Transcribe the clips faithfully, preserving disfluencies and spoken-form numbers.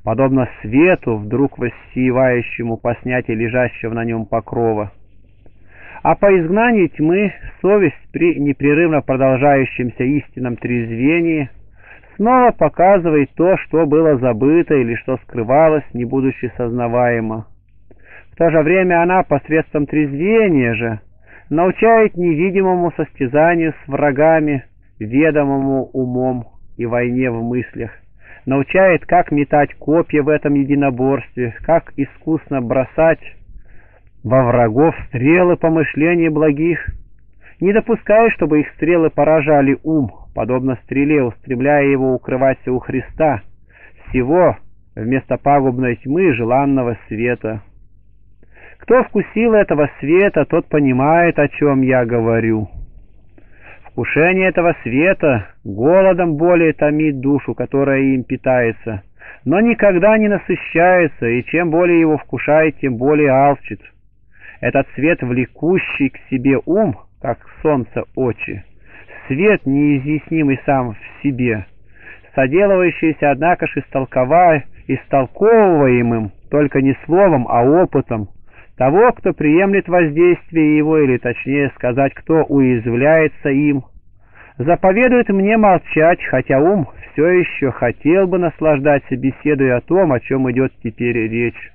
подобно свету, вдруг воссиевающему по снятии лежащего на нем покрова. А по изгнании тьмы совесть при непрерывно продолжающемся истинном трезвении снова показывает то, что было забыто или что скрывалось, не будучи сознаваемо. В то же время она посредством трезвения же научает невидимому состязанию с врагами, ведомому умом и войне в мыслях, научает, как метать копья в этом единоборстве, как искусно бросать во врагов стрелы помышлений благих, не допуская, чтобы их стрелы поражали ум, подобно стреле, устремляя его укрываться у Христа, всего вместо пагубной тьмы желанного света. Кто вкусил этого света, тот понимает, о чем я говорю. Вкушение этого света голодом более томит душу, которая им питается, но никогда не насыщается, и чем более его вкушает, тем более алчит. Этот свет, влекущий к себе ум, как солнце очи, свет, неизъяснимый сам в себе, соделывающийся, однако ж, истолкова... истолковываемым только не словом, а опытом того, кто приемлет воздействие его, или точнее сказать, кто уязвляется им, заповедует мне молчать, хотя ум все еще хотел бы наслаждаться беседой о том, о чем идет теперь речь.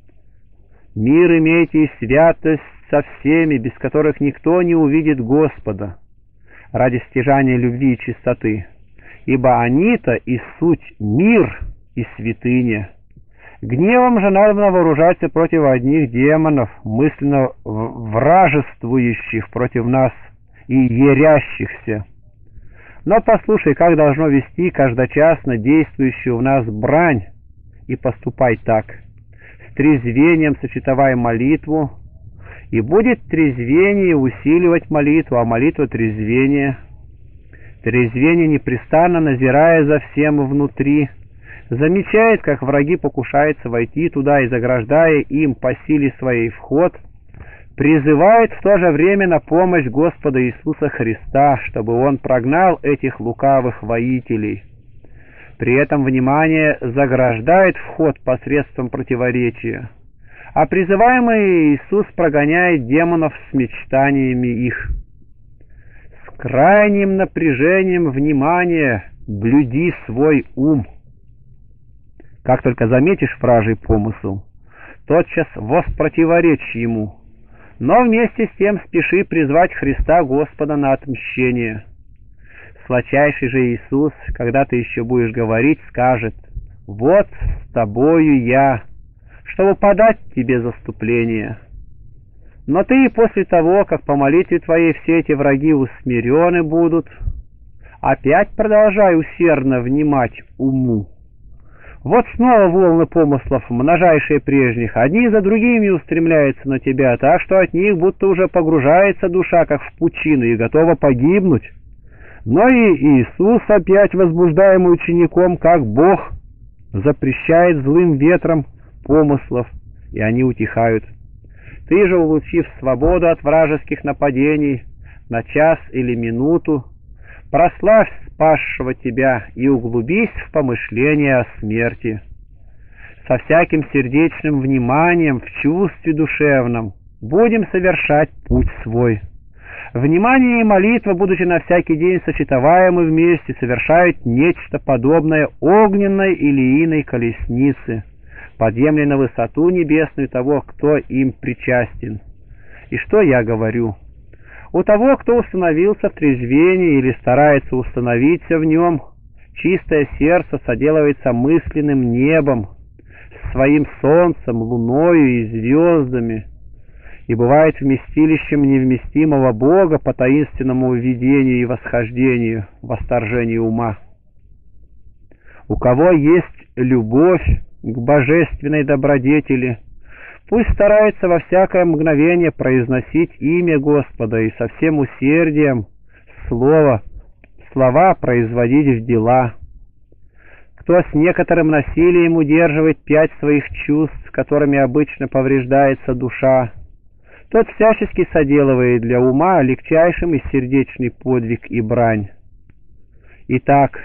Мир имейте и святость со всеми, без которых никто не увидит Господа, ради стяжания любви и чистоты, ибо они-то и суть мир и святыня. Гневом же надо вооружаться против одних демонов, мысленно вражествующих против нас и ярящихся. Но послушай, как должно вести каждочасно действующую в нас брань, и поступай так. С трезвением сочетавай молитву, и будет трезвение усиливать молитву, а молитва трезвение. Трезвение, непрестанно назирая за всем внутри, замечает, как враги покушаются войти туда, и, заграждая им по силе своей вход, призывает в то же время на помощь Господа Иисуса Христа, чтобы Он прогнал этих лукавых воителей. При этом внимание заграждает вход посредством противоречия, а призываемый Иисус прогоняет демонов с мечтаниями их. С крайним напряжением внимания блюди свой ум. Как только заметишь вражий помысл, тотчас воспротиворечь ему, но вместе с тем спеши призвать Христа Господа на отмщение. Сладчайший же Иисус, когда ты еще будешь говорить, скажет: «Вот с тобою я, чтобы подать тебе заступление». Но ты и после того, как по молитве твоей все эти враги усмирены будут, опять продолжай усердно внимать уму. Вот снова волны помыслов, множайшие прежних, одни за другими устремляются на тебя, так что от них будто уже погружается душа, как в пучину, и готова погибнуть. Но и Иисус, опять возбуждаемый учеником, как Бог, запрещает злым ветром помыслов, и они утихают. Ты же, улучив свободу от вражеских нападений на час или минуту, прославь спасшего тебя и углубись в помышления о смерти. Со всяким сердечным вниманием в чувстве душевном будем совершать путь свой. Внимание и молитва, будучи на всякий день сочетаваемы вместе, совершают нечто подобное огненной или иной колеснице, подъемля на высоту небесную того, кто им причастен. И что я говорю? У того, кто установился в трезвении или старается установиться в нем, чистое сердце соделывается мысленным небом, своим солнцем, луною и звездами, и бывает вместилищем невместимого Бога по таинственному видению и восхождению, восторжению ума. У кого есть любовь к божественной добродетели, пусть старается во всякое мгновение произносить имя Господа и со всем усердием слово, слова производить в дела. Кто с некоторым насилием удерживает пять своих чувств, которыми обычно повреждается душа, тот всячески соделывает для ума легчайшим и сердечный подвиг и брань. Итак,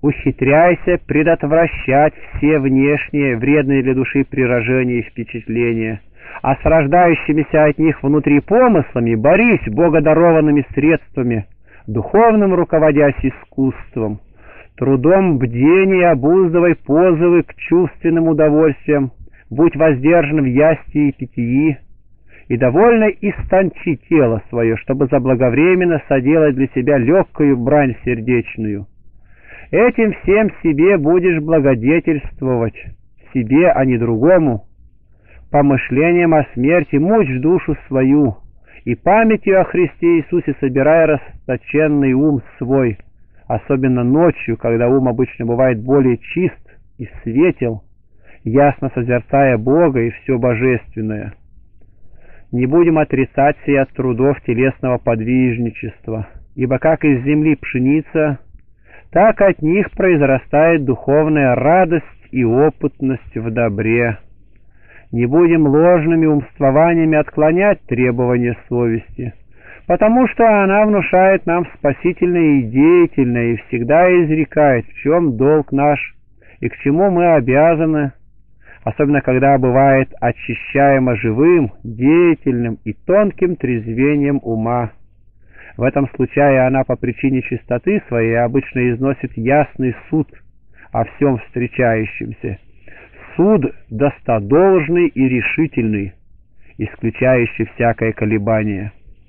ухитряйся предотвращать все внешние, вредные для души приражения и впечатления, а с рождающимися от них внутри помыслами борись богодарованными средствами, духовным руководясь искусством, трудом бдения обуздывай позывы к чувственным удовольствиям, будь воздержан в ястии и питьи, и довольно истончи тело свое, чтобы заблаговременно соделать для себя легкую брань сердечную. Этим всем себе будешь благодетельствовать, себе, а не другому. Помышлением о смерти мучь душу свою, и памятью о Христе Иисусе собирай расточенный ум свой, особенно ночью, когда ум обычно бывает более чист и светел, ясно созерцая Бога и все божественное. Не будем отрицать сей от трудов телесного подвижничества, ибо как из земли пшеница, так от них произрастает духовная радость и опытность в добре. Не будем ложными умствованиями отклонять требования совести, потому что она внушает нам спасительное и деятельное и всегда изрекает, в чем долг наш и к чему мы обязаны, особенно когда бывает очищаемо живым, деятельным и тонким трезвением ума. В этом случае она по причине чистоты своей обычно износит ясный суд о всем встречающемся, суд достодолжный и решительный, исключающий всякое колебание.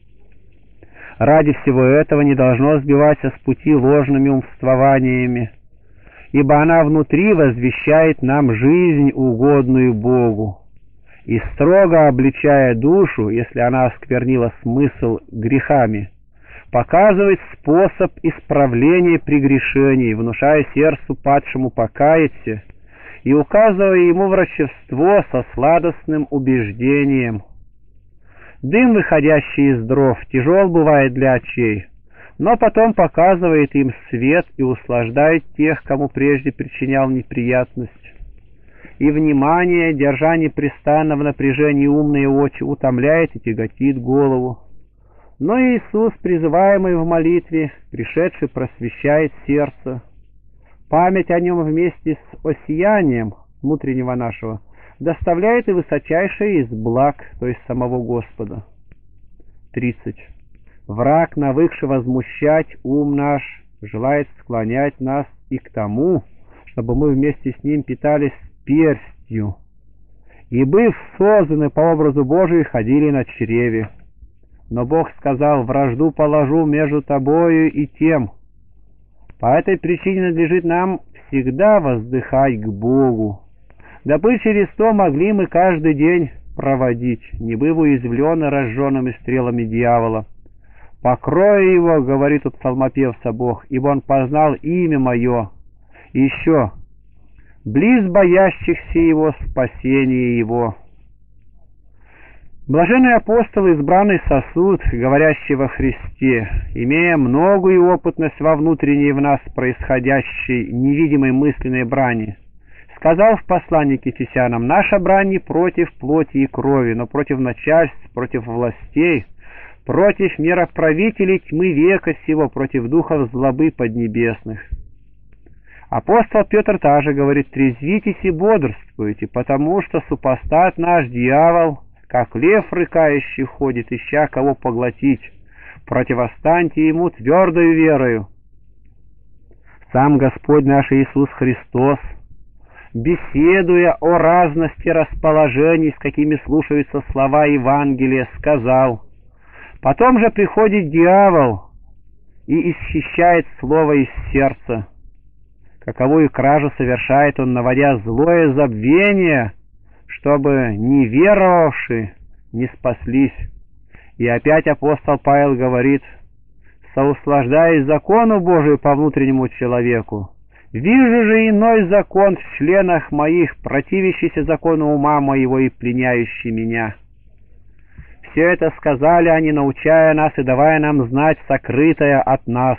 Ради всего этого не должно сбиваться с пути ложными умствованиями, ибо она внутри возвещает нам жизнь, угодную Богу, и строго обличая душу, если она осквернила смысл грехами, показывает способ исправления прегрешений, внушая сердцу падшему покаяться и указывая ему врачевство со сладостным убеждением. Дым, выходящий из дров, тяжел бывает для очей, но потом показывает им свет и услаждает тех, кому прежде причинял неприятность. И внимание, держа непрестанно в напряжении умные очи, утомляет и тяготит голову. Но Иисус, призываемый в молитве, пришедший, просвещает сердце. Память о нем вместе с осиянием внутреннего нашего доставляет и высочайшее из благ, то есть самого Господа. тридцать. Враг, навыкший возмущать ум наш, желает склонять нас и к тому, чтобы мы вместе с ним питались перстью, и, быв созданы по образу Божию, ходили на чреве. Но Бог сказал: вражду положу между тобою и тем. По этой причине надлежит нам всегда воздыхать к Богу, дабы через то могли мы каждый день проводить, не быв уязвлены разженными стрелами дьявола. «Покрой его, — говорит тут псалмопевца Бог, — ибо он познал имя мое». И еще: «Близ боящихся его спасение его». Блаженный апостол, избранный сосуд, говорящий во Христе, имея многую опытность во внутренней в нас происходящей невидимой мысленной брани, сказал в послании к Ефесянам: «Наша брань не против плоти и крови, но против начальств, против властей, против мироправителей тьмы века сего, против духов злобы поднебесных». Апостол Петр также говорит: «Трезвитесь и бодрствуйте, потому что супостат наш дьявол, как лев рыкающий, ходит, ища кого поглотить. Противостаньте ему твердою верою». Сам Господь наш Иисус Христос, беседуя о разности расположений, с какими слушаются слова Евангелия, сказал: «Потом же приходит дьявол и исхищает слово из сердца. Каковую кражу совершает он, наводя злое забвение, чтобы не веровавшие не спаслись». И опять апостол Павел говорит: «Соуслаждаясь закону Божию по внутреннему человеку, вижу же иной закон в членах моих, противящийся закону ума моего и пленяющий меня». Все это сказали они, научая нас и давая нам знать сокрытое от нас.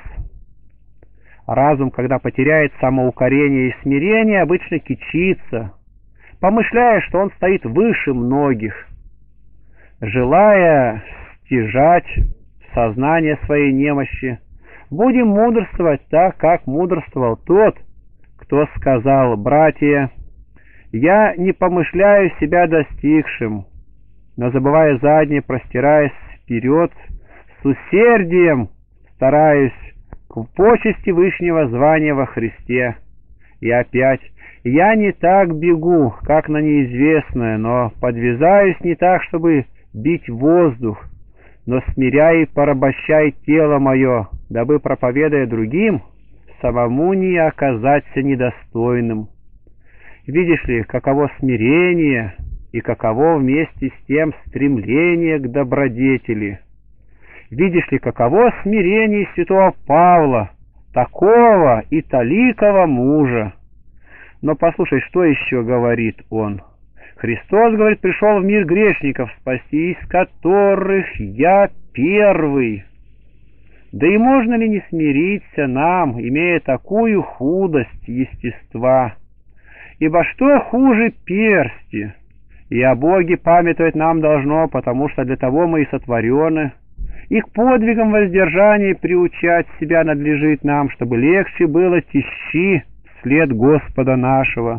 Разум, когда потеряет самоукорение и смирение, обычно кичится, помышляя, что он стоит выше многих. Желая стяжать сознание своей немощи, Будем мудрствовать так, как мудрствовал тот, кто сказал: «Братья, я не помышляю себя достигшим, но, забывая заднее, простираясь вперед, с усердием стараюсь к почести вышнего звания во Христе». И опять: «Я не так бегу, как на неизвестное, но подвязаюсь не так, чтобы бить воздух, но смиряй и порабощай тело мое, дабы, проповедуя другим, самому не оказаться недостойным». Видишь ли, каково смирение и каково вместе с тем стремление к добродетели. Видишь ли, каково смирение святого Павла, такого и таликого мужа. Но послушай, что еще говорит он. Христос, говорит, пришел в мир грешников спасти, из которых я первый. Да и можно ли не смириться нам, имея такую худость естества? Ибо что хуже персти? И о Боге памятовать нам должно, потому что для того мы и сотворены. И к подвигам воздержания приучать себя надлежит нам, чтобы легче было тещи вслед Господа нашего.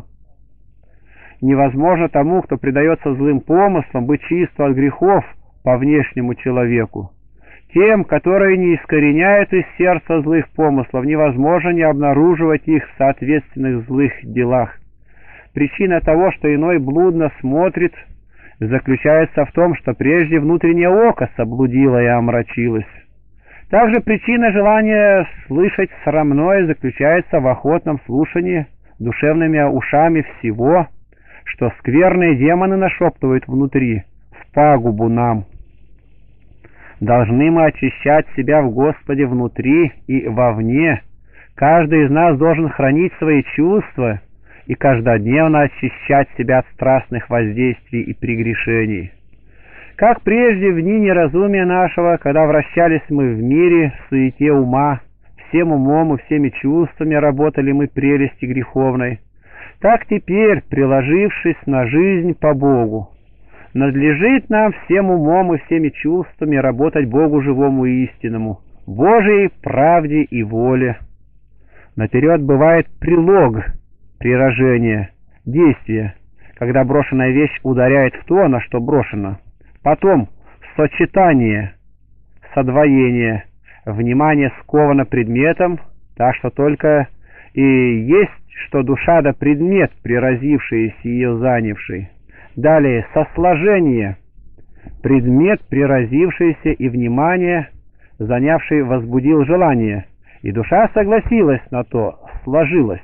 Невозможно тому, кто предается злым помыслам, быть чистым от грехов по внешнему человеку. Тем, которые не искореняют из сердца злых помыслов, невозможно не обнаруживать их в соответственных злых делах. Причина того, что иной блудно смотрит, заключается в том, что прежде внутреннее око соблудило и омрачилось. Также причина желания слышать срамное заключается в охотном слушании душевными ушами всего, что скверные демоны нашептывают внутри, в пагубу нам. Должны мы очищать себя в Господе внутри и вовне. Каждый из нас должен хранить свои чувства и каждодневно очищать себя от страстных воздействий и прегрешений. Как прежде в дни неразумия нашего, когда вращались мы в мире, в суете ума, всем умом и всеми чувствами работали мы прелести греховной, так теперь, приложившись на жизнь по Богу, надлежит нам всем умом и всеми чувствами работать Богу живому и истинному, Божией правде и воле. Наперед бывает прилог, приражение, действие, когда брошенная вещь ударяет в то, на что брошено. Потом сочетание, содвоение, внимание сковано предметом, так что только и есть, что душа да предмет, приразившийся и ее занявший. Далее сосложение, предмет, приразившийся и внимание, занявший, возбудил желание, и душа согласилась на то, сложилась.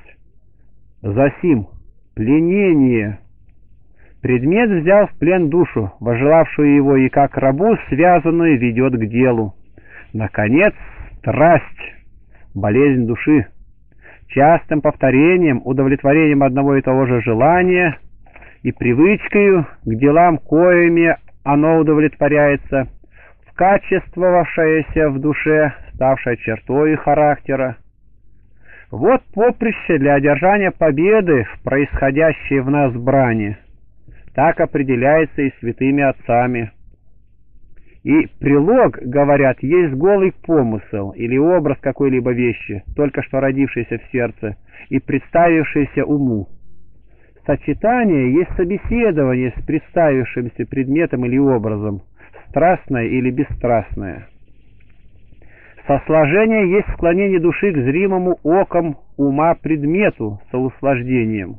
Засим пленение. Предмет взял в плен душу, вожелавшую его, и как рабу связанную ведет к делу. Наконец, страсть, болезнь души. Частым повторением, удовлетворением одного и того же желания и привычкою к делам, коими оно удовлетворяется, вкачествовавшееся в душе, ставшее чертой характера. Вот поприще для одержания победы в происходящей в нас брани. Так определяется и святыми отцами. И прилог, говорят, есть голый помысл или образ какой-либо вещи, только что родившийся в сердце и представившийся уму. Сочетание есть собеседование с представившимся предметом или образом, страстное или бесстрастное. Сосложение есть склонение души к зримому оком ума предмету со услаждением.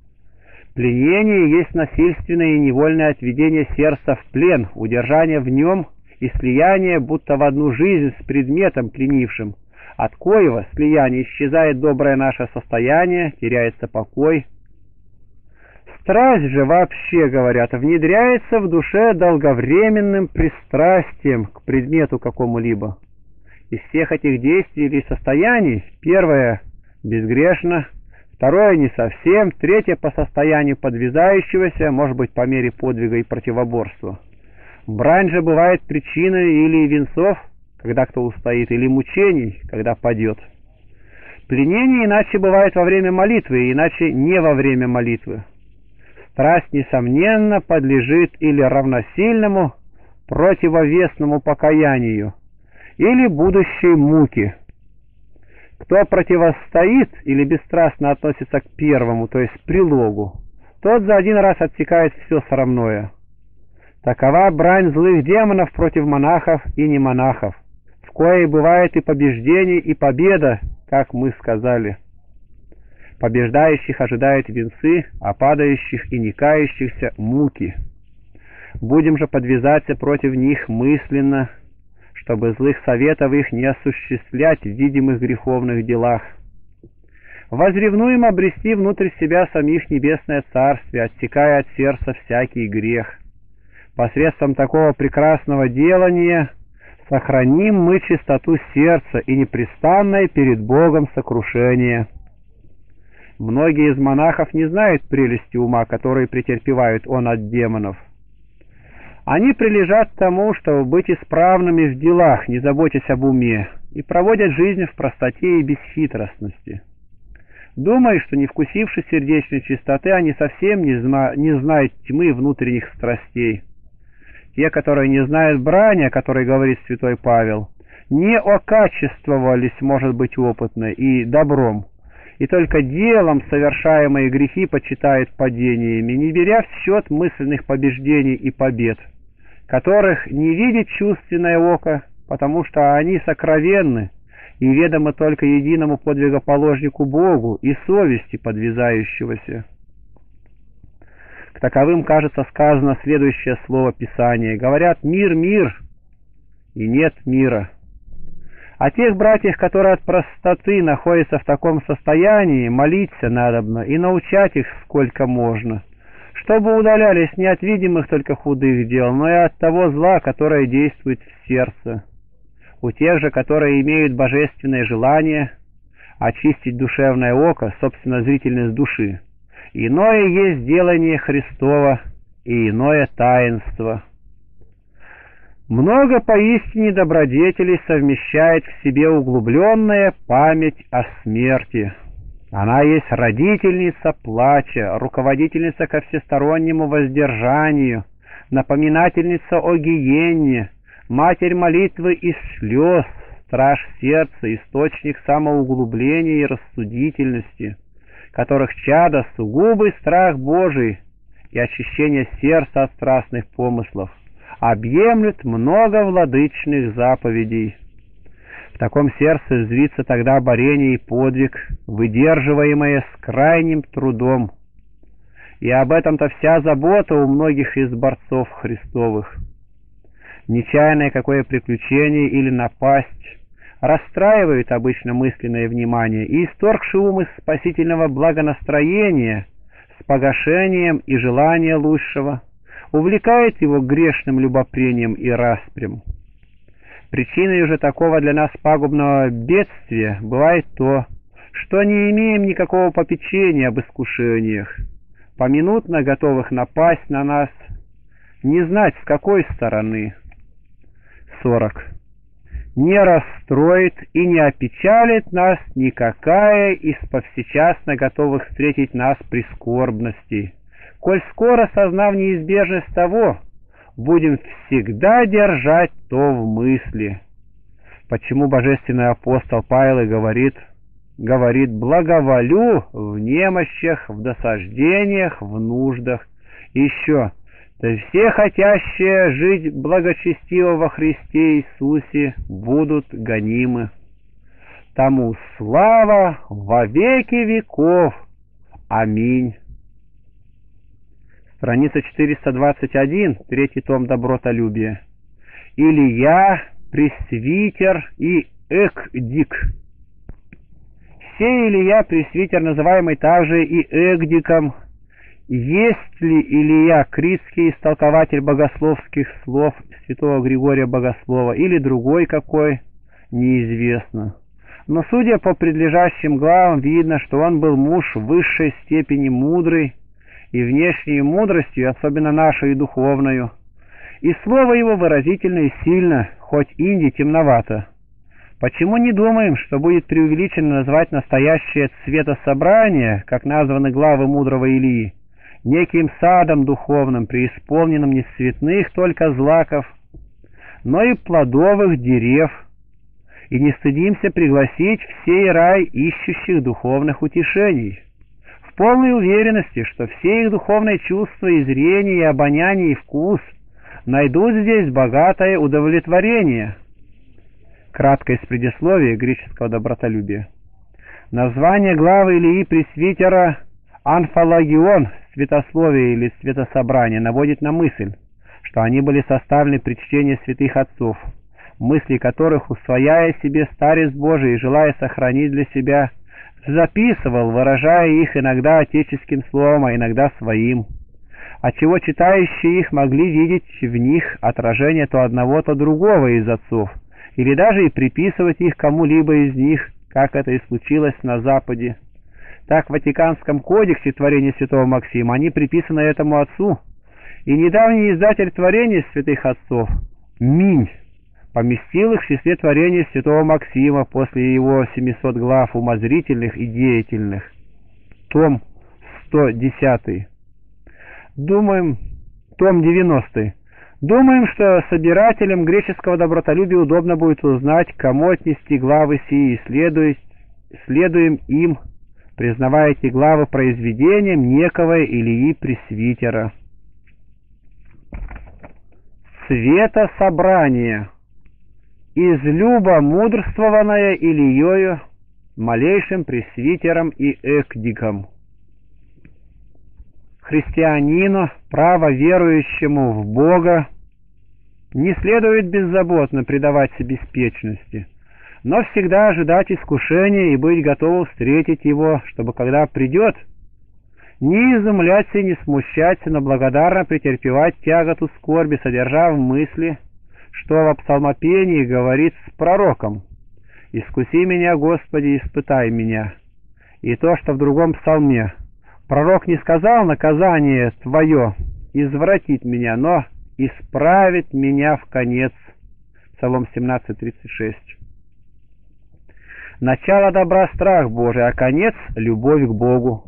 Пленение есть насильственное и невольное отведение сердца в плен, удержание в нем и слияние будто в одну жизнь с предметом пленившим, от коего слияния исчезает доброе наше состояние, теряется покой. Страсть же, вообще говорят, внедряется в душе долговременным пристрастием к предмету какому-либо. Из всех этих действий или состояний первое безгрешно, второе не совсем, третье по состоянию подвязающегося, может быть по мере подвига и противоборства. Брань же бывает причиной или венцов, когда кто устоит, или мучений, когда падет. Пленение иначе бывает во время молитвы, иначе не во время молитвы. Страсть, несомненно, подлежит или равносильному противовесному покаянию, или будущей муке, Кто противостоит или бесстрастно относится к первому, то есть прилогу, тот за один раз отсекает все срамное. Такова брань злых демонов против монахов и немонахов, в коей бывает и побеждение, и победа, как мы сказали. Побеждающих ожидают венцы, а падающих и никающихся муки. Будем же подвязаться против них мысленно, чтобы злых советов их не осуществлять в видимых греховных делах. Возревнуем обрести внутрь себя самих небесное царствие, отсекая от сердца всякий грех. Посредством такого прекрасного делания сохраним мы чистоту сердца и непрестанное перед Богом сокрушение. Многие из монахов не знают прелести ума, которые претерпевают он от демонов. Они прилежат тому, чтобы быть исправными в делах, не заботясь об уме, и проводят жизнь в простоте и бесхитростности. Думая, что не вкусивши сердечной чистоты, они совсем не, зна не знают тьмы внутренних страстей. Те, которые не знают брани, о которой говорит святой Павел, не окачествовались, может быть, опытно и добром, и только делом совершаемые грехи почитают падениями, не беря в счет мысленных побеждений и побед, которых не видит чувственное око, потому что они сокровенны и ведомы только единому подвигоположнику Богу и совести подвязающегося. К таковым, кажется, сказано следующее слово Писания. Говорят: «Мир, мир», и нет мира. О тех братьях, которые от простоты находятся в таком состоянии, молиться надобно и научать их сколько можно, чтобы удалялись не от видимых только худых дел, но и от того зла, которое действует в сердце. У тех же, которые имеют божественное желание очистить душевное око, собственно, зрительность души, иное есть делание Христово и иное таинство. Много поистине добродетелей совмещает в себе углубленная память о смерти. Она есть родительница плача, руководительница ко всестороннему воздержанию, напоминательница о гиенне, матерь молитвы и слез, страж сердца, источник самоуглубления и рассудительности, которых чадо сугубый страх Божий и очищение сердца от страстных помыслов объемлют много владычных заповедей. В таком сердце зрится тогда борение и подвиг, выдерживаемое с крайним трудом. И об этом-то вся забота у многих из борцов Христовых. Нечаянное какое приключение или напасть расстраивает обычно мысленное внимание, и исторгши ум из спасительного благонастроения с погашением и желания лучшего, увлекает его грешным любопрением и распрям. Причиной же такого для нас пагубного бедствия бывает то, что не имеем никакого попечения об искушениях, поминутно готовых напасть на нас, не знать с какой стороны. сорок. Не расстроит и не опечалит нас никакая из повсечасно готовых встретить нас прискорбностей, коль скоро, сознав неизбежность того, будем всегда держать то в мысли. Почему божественный апостол Павел и говорит, говорит, благоволю в немощах, в досаждениях, в нуждах. И еще, да все хотящие жить благочестиво во Христе Иисусе будут гонимы. Тому слава во веки веков. Аминь. Страница четыреста двадцать один, третий том «Добротолюбие». Илья, пресвитер и экдик. Сей Илья, пресвитер, называемый также и экдиком, есть ли Илья Критский, истолкователь богословских слов святого Григория Богослова, или другой какой, неизвестно. Но судя по предлежащим главам, видно, что он был муж в высшей степени мудрый, и внешней мудростью, особенно нашей духовною, и слово его выразительно и сильно, хоть инди темновато. Почему не думаем, что будет преувеличенно назвать настоящее цветособрание, как названы главы мудрого Илии, неким садом духовным, преисполненным не цветных только злаков, но и плодовых дерев, и не стыдимся пригласить в сей рай ищущих духовных утешений, в полной уверенности, что все их духовные чувства и зрение, и обоняние, и вкус найдут здесь богатое удовлетворение. Краткое из предисловия греческого добротолюбия. Название главы Илии Пресвитера «Анфологион» святословие или святособрание наводит на мысль, что они были составлены при чтении святых отцов, мысли которых, усвояя себе старец Божий и желая сохранить для себя, записывал, выражая их иногда отеческим словом, а иногда своим, отчего читающие их могли видеть в них отражение то одного, то другого из отцов, или даже и приписывать их кому-либо из них, как это и случилось на Западе. Так в Ватиканском кодексе творения святого Максима они приписаны этому отцу, и недавний издатель творений святых отцов, Минь, поместил их в числе творения святого Максима после его семисот глав умозрительных и деятельных. Том сто десятый. Думаем, том девяностый. Думаем, что собирателям греческого добротолюбия удобно будет узнать, к кому отнести главы сии, и следует, следуем им, признавая эти главы произведением некого Илии Пресвитера. Светособрание. Из люба мудрствованное Илиею, малейшим пресвитером и экдиком. Христианину, право верующему в Бога, не следует беззаботно предаваться беспечности, но всегда ожидать искушения и быть готовым встретить его, чтобы, когда придет, не изумляться и не смущаться, но благодарно претерпевать тяготу скорби, содержа в мысли, что во псалмопении говорит с пророком: «Искуси меня, Господи, испытай меня». И то, что в другом псалме пророк не сказал: «Наказание Твое извратит меня», но «исправит меня в конец». Псалом семнадцать тридцать шесть. Начало добра — страх Божий, а конец — любовь к Богу.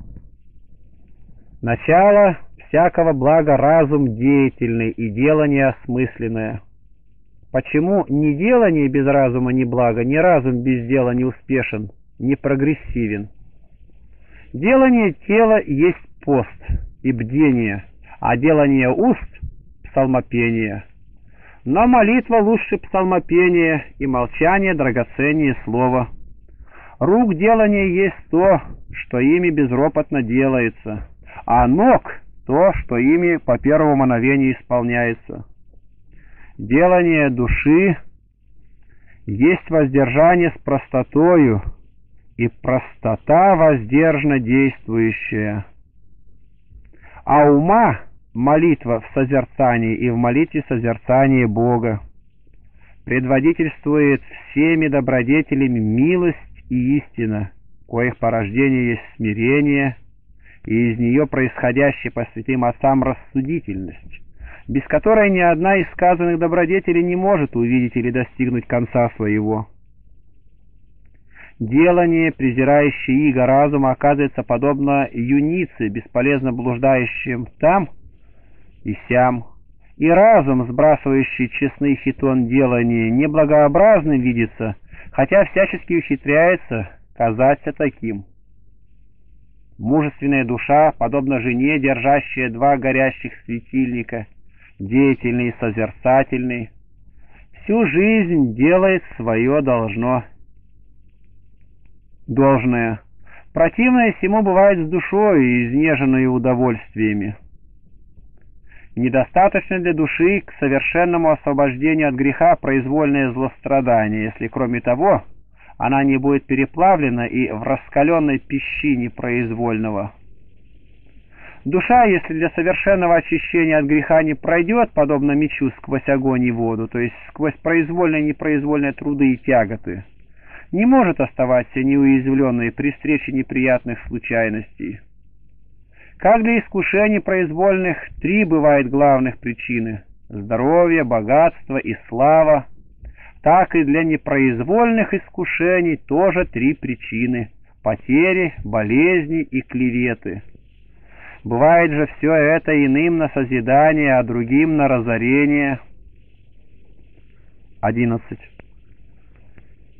Начало всякого блага — разум деятельный и делание осмысленное. Почему ни делание без разума не благо, ни разум без дела не успешен, не прогрессивен? Делание тела есть пост и бдение, а делание уст — псалмопение. Но молитва лучше псалмопения, и молчание драгоценнее слова. Рук делание есть то, что ими безропотно делается, а ног — то, что ими по первому мановению исполняется. Делание души есть воздержание с простотою, и простота воздержно действующая. А ума молитва в созерцании, и в молитве созерцание Бога. Предводительствует всеми добродетелями милость и истина, коих порождение есть смирение, и из нее происходящая по святым отцам рассудительность, без которой ни одна из сказанных добродетелей не может увидеть или достигнуть конца своего. Делание, презирающее иго разума, оказывается подобно юнице, бесполезно блуждающим там и сям, и разум, сбрасывающий честный хитон делания, неблагообразным видится, хотя всячески ухитряется казаться таким. Мужественная душа, подобно жене, держащая два горящих светильника, деятельный и созерцательный, всю жизнь делает свое должно, должное. Противное всему бывает с душой, изнеженной удовольствиями. Недостаточно для души к совершенному освобождению от греха произвольное злострадание, если, кроме того, она не будет переплавлена и в раскаленной пищине произвольного. Душа, если для совершенного очищения от греха не пройдет, подобно мечу, сквозь огонь и воду, то есть сквозь произвольные и непроизвольные труды и тяготы, не может оставаться неуязвленной при встрече неприятных случайностей. Как для искушений произвольных три бывают главных причины – здоровье, богатство и слава, так и для непроизвольных искушений тоже три причины – потери, болезни и клеветы. Бывает же все это иным на созидание, а другим на разорение. одиннадцать.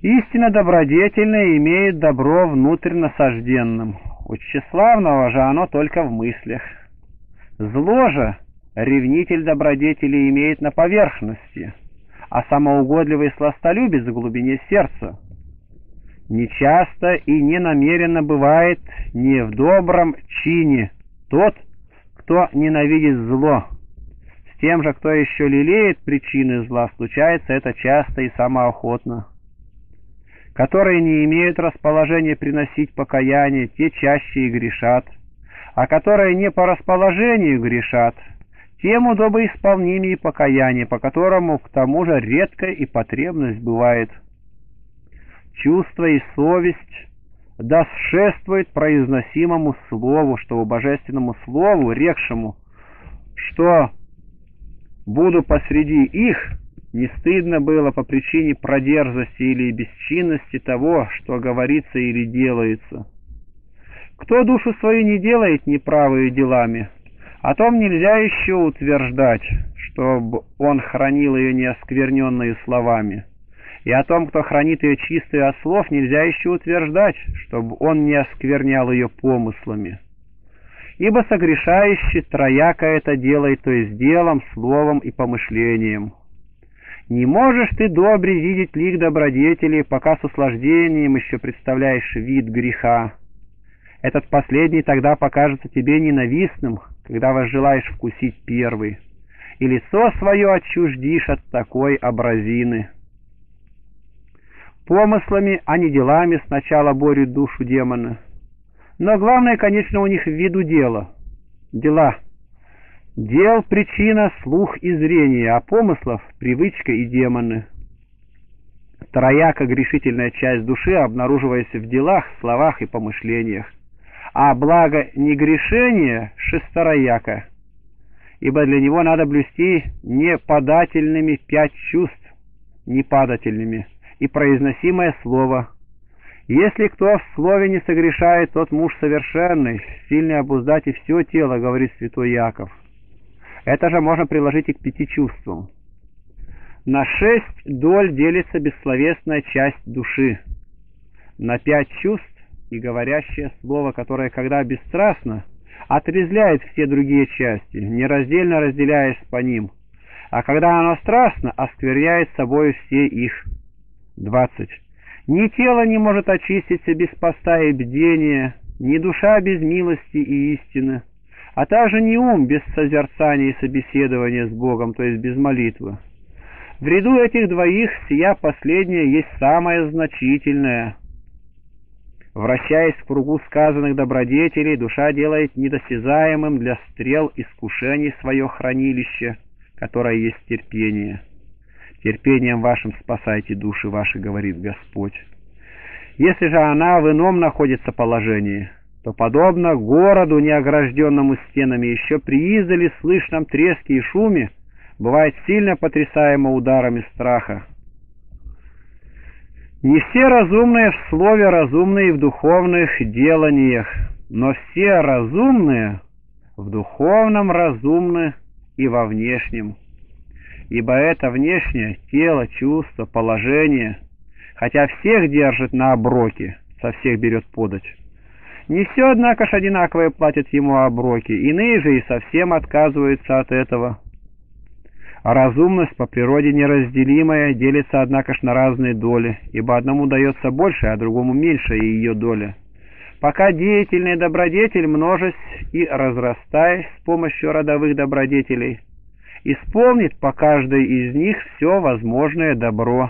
Истинно добродетельное имеет добро внутрь насажденным, у тщеславного же оно только в мыслях. Зло же ревнитель добродетели имеет на поверхности, а самоугодливый сластолюбец в глубине сердца. Нечасто и ненамеренно бывает не в добром чине тот, кто ненавидит зло. С тем же, кто еще лелеет причины зла, случается это часто и самоохотно. Которые не имеют расположения приносить покаяние, те чаще и грешат, а которые не по расположению грешат, тем удобоисполнимее покаяние, по которому к тому же редко и потребность бывает. Чувство и совесть да сшествует произносимому слову, чтобы божественному слову, рекшему, что буду посреди их, не стыдно было по причине продерзости или бесчинности того, что говорится или делается. Кто душу свою не делает неправыми делами, о том нельзя еще утверждать, чтобы он хранил ее неоскверненную словами. И о том, кто хранит ее чистую от слов, нельзя еще утверждать, чтобы он не осквернял ее помыслами. Ибо согрешающий трояко это делает, то есть делом, словом и помышлением. Не можешь ты, добре, видеть лик добродетели, пока с услаждением еще представляешь вид греха. Этот последний тогда покажется тебе ненавистным, когда возжелаешь вкусить первый, и лицо свое отчуждишь от такой образины. Помыслами, а не делами сначала борют душу демона. Но главное, конечно, у них в виду дело. Дела. Дел причина слух и зрение, а помыслов привычка и демоны. Трояко грешительная часть души обнаруживается в делах, словах и помышлениях, а благо негрешение шесторояко, ибо для него надо блюсти непадательными пять чувств, непадательными, и произносимое слово. Если кто в слове не согрешает, тот муж совершенный, сильный обуздать и все тело, говорит святой Яков. Это же можно приложить и к пяти чувствам. На шесть доль делится бессловесная часть души. На пять чувств и говорящее слово, которое, когда бесстрастно, отрезвляет все другие части, нераздельно разделяясь по ним, а когда оно страстно, оскверняет собой все их. двадцать. Ни тело не может очиститься без поста и бдения, ни душа без милости и истины, а также ни ум без созерцания и собеседования с Богом, то есть без молитвы. В ряду этих двоих сия последняя есть самое значительное. Вращаясь в кругу сказанных добродетелей, душа делает недосязаемым для стрел искушений свое хранилище, которое есть терпение. Терпением вашим спасайте души ваши, говорит Господь. Если же она в ином находится положении, то, подобно городу, неогражденному стенами, еще при издали слышном треске и шуме, бывает сильно потрясаемо ударами страха. Не все разумные в слове разумные и в духовных деланиях, но все разумные в духовном разумны и во внешнем. Ибо это внешнее тело, чувство, положение, хотя всех держит на оброке, со всех берет подать. Не все, однако ж, одинаковые платят ему оброки, иные же и совсем отказываются от этого. А разумность по природе неразделимая делится, однако ж, на разные доли, ибо одному дается больше, а другому меньше и ее доля. Пока деятельный добродетель, множась и разрастаясь с помощью родовых добродетелей, исполнит по каждой из них все возможное добро.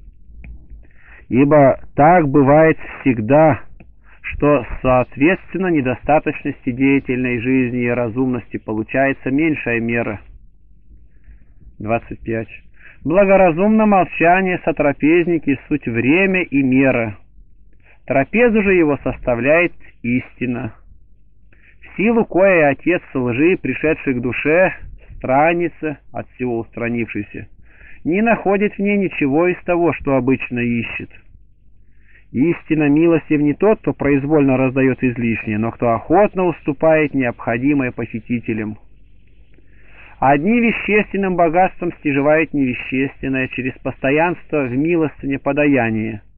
Ибо так бывает всегда, что соответственно недостаточности деятельной жизни и разумности получается меньшая мера. двадцать пять. Благоразумно молчание сотрапезники суть время и мера. Трапезу же его составляет истина. В силу коей отец лжи, пришедший к душе, странница, от всего устранившийся, не находит в ней ничего из того, что обычно ищет. Истинно милостив не тот, кто произвольно раздает излишнее, но кто охотно уступает необходимое похитителям. Одни вещественным богатством стяживают невещественное через постоянство в милостыне подаяние,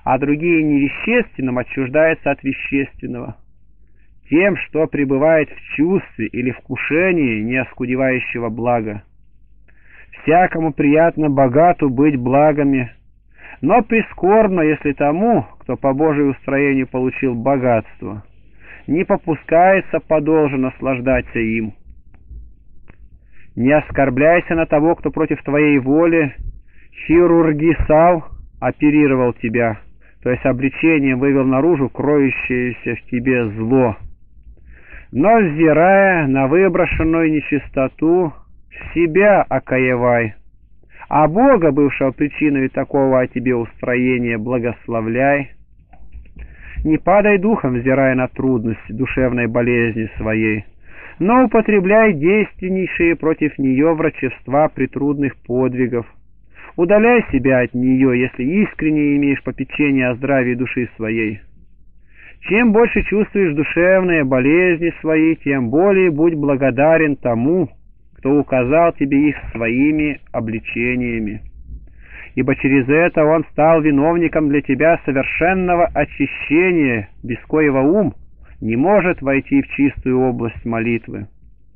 а другие невещественным отчуждаются от вещественного. Тем, что пребывает в чувстве или вкушении неоскудевающего блага. Всякому приятно богату быть благами, но прискорбно, если тому, кто по Божию устроению получил богатство, не попускается подолже наслаждаться им. Не оскорбляйся на того, кто против твоей воли хирургисал оперировал тебя, то есть обличением вывел наружу кроющееся в тебе зло. Но, взирая на выброшенную нечистоту, себя окаевай, а Бога, бывшего причиной такого о тебе устроения, благословляй. Не падай духом, взирая на трудности душевной болезни своей, но употребляй действеннейшие против нее врачества при трудных подвигов. Удаляй себя от нее, если искренне имеешь попечение о здравии души своей. Чем больше чувствуешь душевные болезни свои, тем более будь благодарен тому, кто указал тебе их своими обличениями. Ибо через это он стал виновником для тебя совершенного очищения, без коего ум не может войти в чистую область молитвы.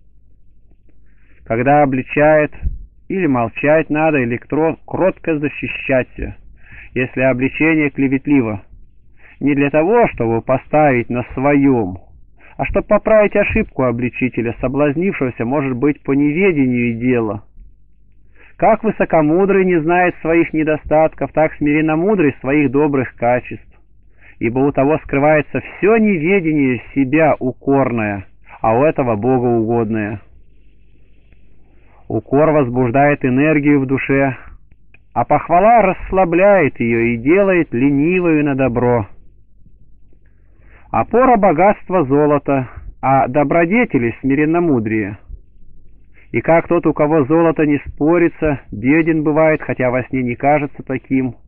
Когда обличает, или молчать надо, или кротко защищаться, если обличение клеветливо, не для того, чтобы поставить на своем, а чтобы поправить ошибку обличителя, соблазнившегося, может быть, по неведению дела. Как высокомудрый не знает своих недостатков, так смиренномудрый своих добрых качеств, ибо у того скрывается все неведение себя укорное, а у этого богоугодное. Укор возбуждает энергию в душе, а похвала расслабляет ее и делает ленивою на добро. Опора богатства золото, а добродетели смиренномудрие. И как тот, у кого золото не спорится, беден бывает, хотя во сне не кажется таким,